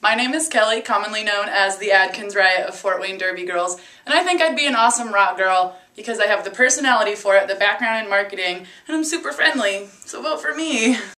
My name is Kelly, commonly known as the Adkins Riot of Fort Wayne Derby Girls, and I think I'd be an awesome rock girl because I have the personality for it, the background in marketing, and I'm super friendly, so vote for me.